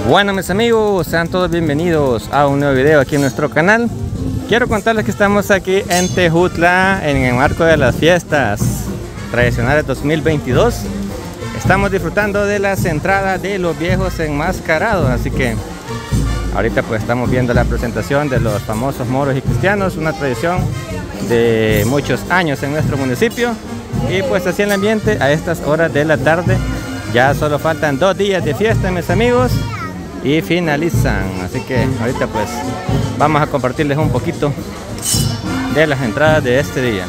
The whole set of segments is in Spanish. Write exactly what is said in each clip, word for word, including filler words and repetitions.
Bueno, mis amigos, sean todos bienvenidos a un nuevo video aquí en nuestro canal. Quiero contarles que estamos aquí en Tejutla en el marco de las fiestas tradicionales dos mil veintidós. Estamos disfrutando de las entradas de los viejos enmascarados, así que ahorita pues estamos viendo la presentación de los famosos moros y cristianos, una tradición de muchos años en nuestro municipio. Y pues así el ambiente a estas horas de la tarde. Ya solo faltan dos días de fiesta, mis amigos, y finalizan. Así que ahorita pues vamos a compartirles un poquito de las entradas de este día.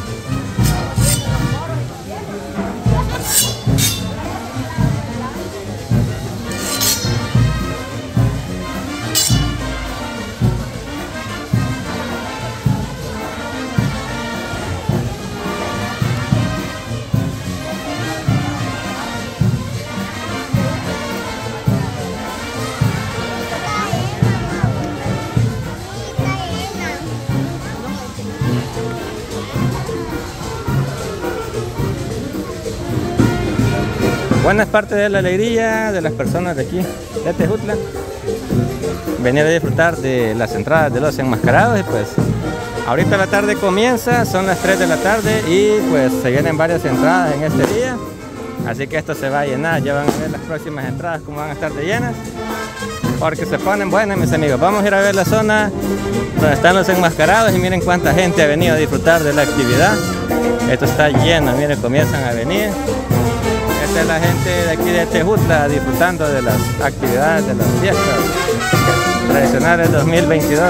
Buena parte de la alegría de las personas de aquí, de Tejutla, venir a disfrutar de las entradas de los enmascarados. Y pues ahorita la tarde comienza, son las tres de la tarde y pues se vienen varias entradas en este día. Así que esto se va a llenar, ya van a ver las próximas entradas como van a estar de llenas, porque se ponen buenas, mis amigos. Vamos a ir a ver la zona donde están los enmascarados y miren cuánta gente ha venido a disfrutar de la actividad. Esto está lleno, miren, comienzan a venir. Esta es la gente de aquí de Tejutla disfrutando de las actividades de las fiestas tradicionales dos mil veintidós.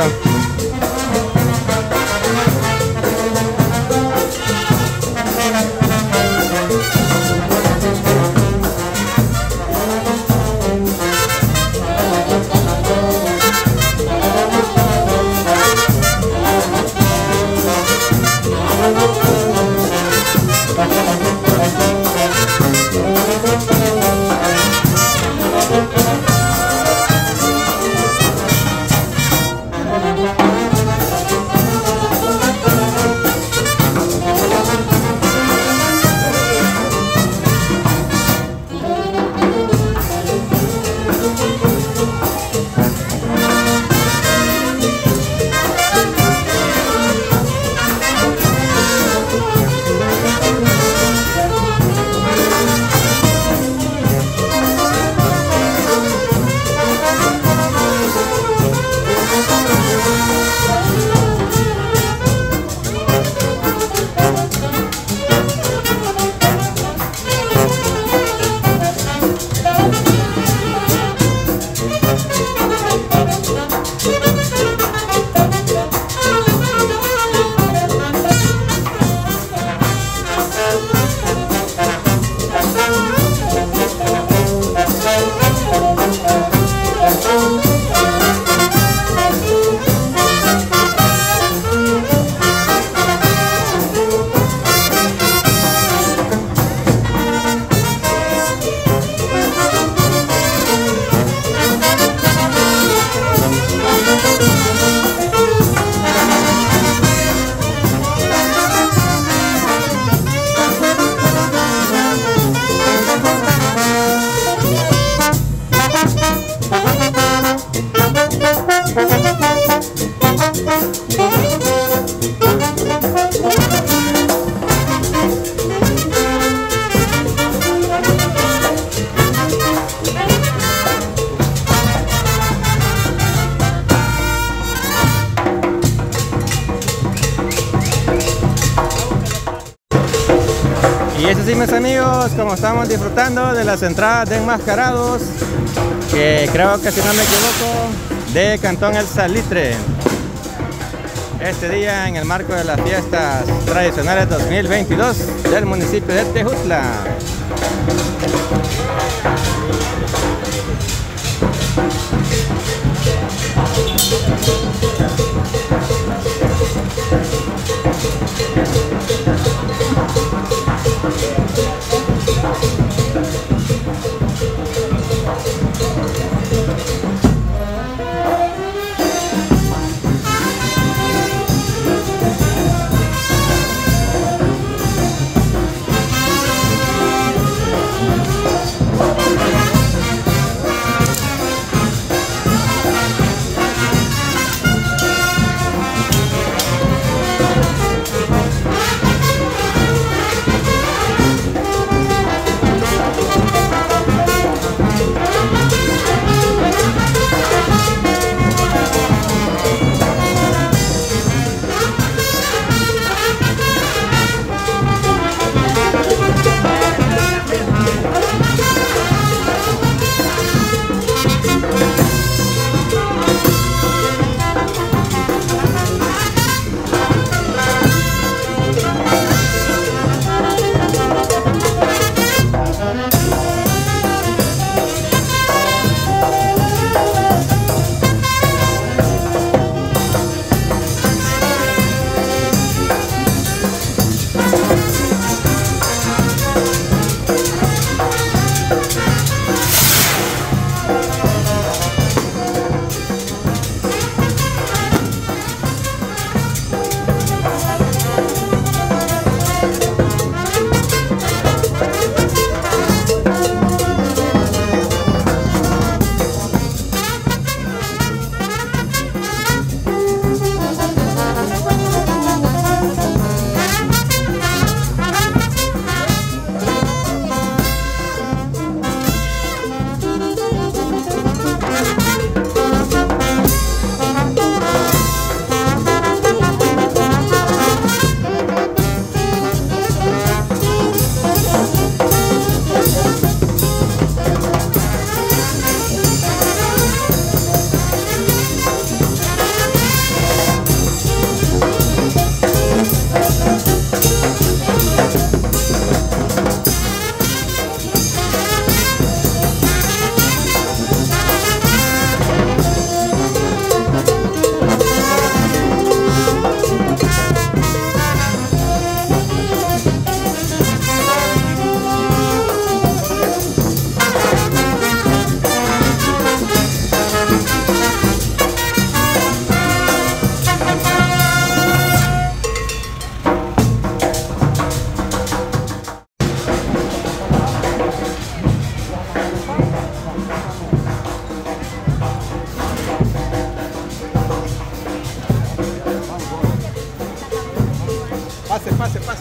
Y eso sí, mis amigos, como estamos disfrutando de las entradas de enmascarados, que creo que si no me equivoco, de Cantón El Salitre, este día en el marco de las fiestas tradicionales dos mil veintidós del municipio de Tejutla. Pase, pase, pase.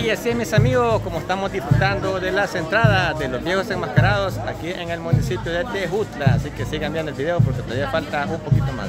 Y así, mis amigos, como estamos disfrutando de las entradas de los viejos enmascarados aquí en el municipio de Tejutla. Así que sigan viendo el video porque todavía falta un poquito más.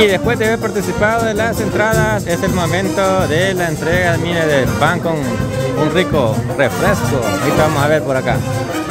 Y después de haber participado de las entradas, es el momento de la entrega, mire, del pan con un rico refresco. Ahorita vamos a ver por acá.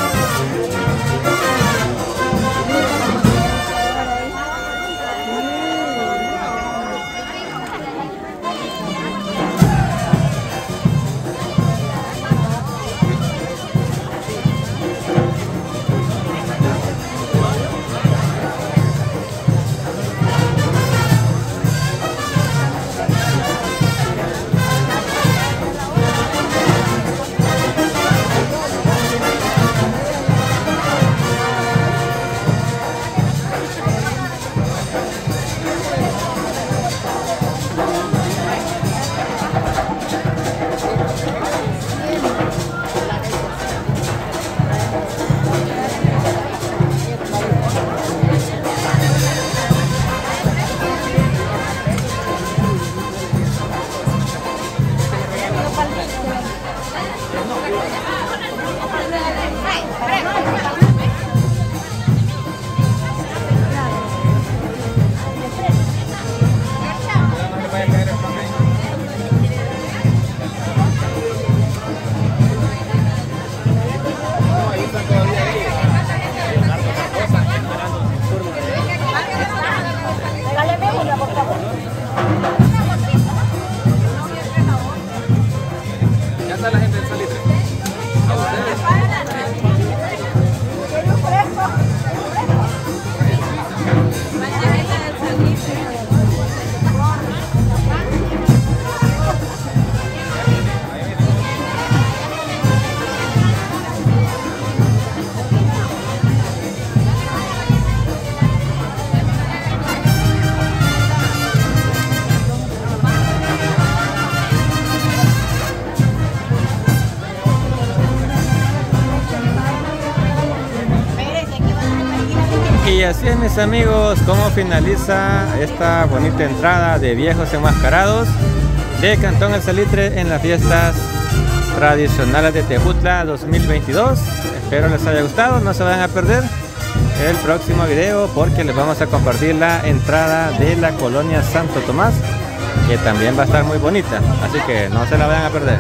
Y así es, mis amigos, como finaliza esta bonita entrada de viejos enmascarados de Cantón El Salitre en las fiestas tradicionales de Tejutla dos mil veintidós. Espero les haya gustado, no se vayan a perder el próximo video porque les vamos a compartir la entrada de la colonia Santo Tomás, que también va a estar muy bonita, así que no se la vayan a perder.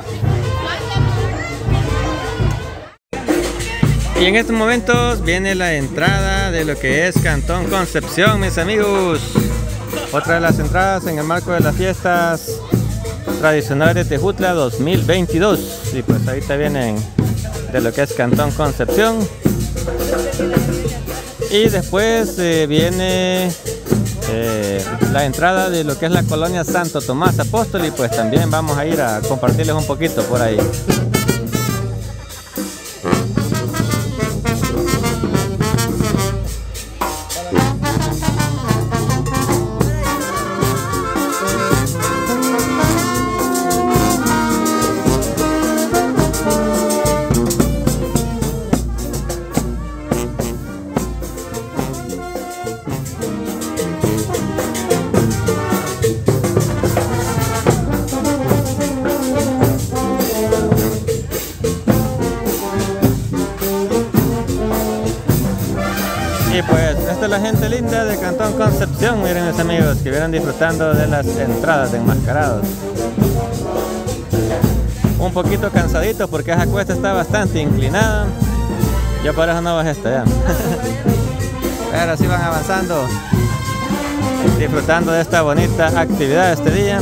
Y en estos momentos viene la entrada de lo que es Cantón Concepción, mis amigos. Otra de las entradas en el marco de las fiestas tradicionales de Tejutla dos mil veintidós. Y pues ahorita vienen de lo que es Cantón Concepción. Y después eh, viene eh, la entrada de lo que es la colonia Santo Tomás Apóstol. Y pues también vamos a ir a compartirles un poquito por ahí. Y pues esta es la gente linda de Cantón Concepción. Miren, mis amigos, que vienen disfrutando de las entradas de enmascarados. Un poquito cansadito porque esa cuesta está bastante inclinada. Yo por eso no bajé esto ya. Pero así van avanzando, disfrutando de esta bonita actividad este día.